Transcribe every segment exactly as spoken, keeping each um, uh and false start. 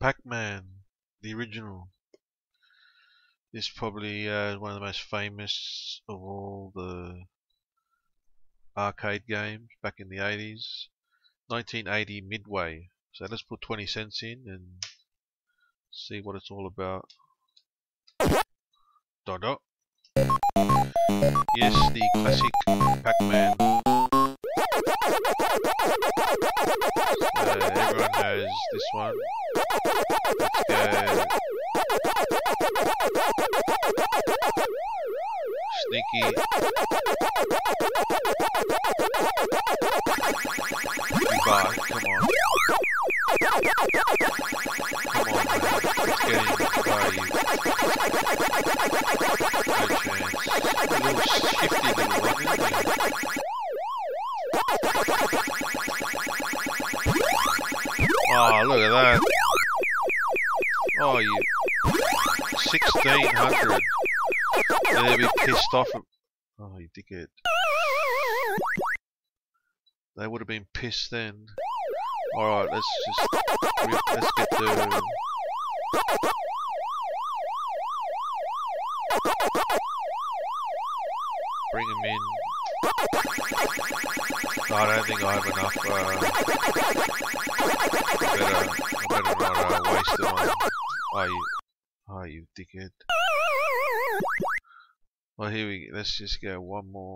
Pac-Man, the original. This is probably uh, one of the most famous of all the arcade games back in the eighties. nineteen eighty Midway. So let's put twenty cents in and see what it's all about. Dot dot. Yes, the classic Pac-Man. Uh, everyone knows this one. Let's go. Sneaky. Goodbye, come on. Come on, man. Let's get him. Goodbye, you. No chance. A little shifty little one, isn't he? Oh, look at that. Oh, you. sixteen hundred. They'll be pissed off. Oh, you dickhead. They would have been pissed then. Alright, let's just. Let's get the. Bring them in. No, I don't think I have enough. Uh, I better, I better not uh, waste them on. Oh, you. Oh, you dickhead. Well, here we go. Let's just go one more.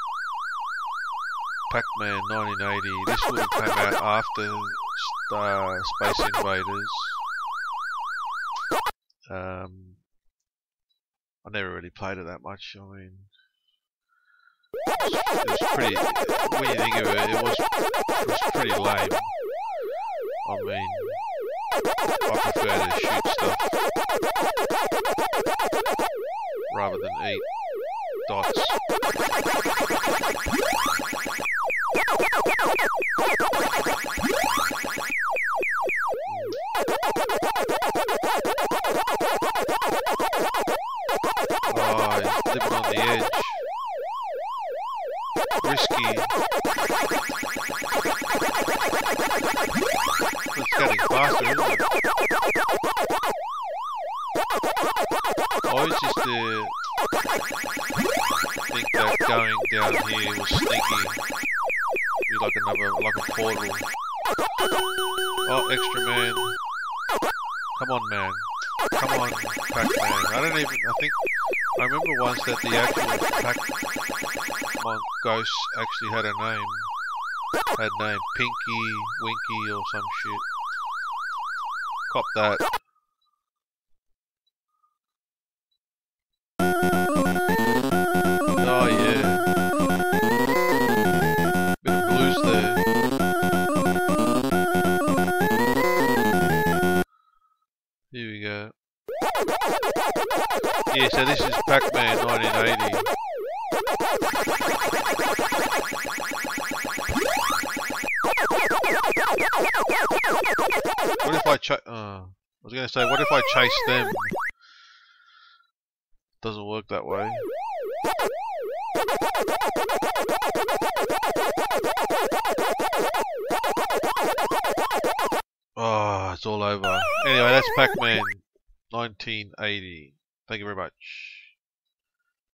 Pac-Man nineteen eighty. This would have come out after Star Space Invaders. Um, I never really played it that much. I mean, it was pretty. When you think of it, it was it was pretty lame. I mean, I prefer to shoot stuff rather than eat dots. Oh, he's living on the edge. Risky. It's getting faster, isn't it? I always used to think that going down here was sneaky. Be like another, like a portal. Oh, extra man. Come on, man. Come on, Pac-Man. I don't even, I think, I remember once that the actual Pac-Man ghost actually had a name. Had name Pinky, Winky or some shit. Cop that. Oh yeah. Bit of blues there. Here we go. Yeah, so this is Pac-Man nineteen eighty. What if I ch- uh, I was gonna say, what if I chase them? Doesn't work that way. Oh, it's all over. Anyway, that's Pac-Man nineteen eighty. Thank you very much.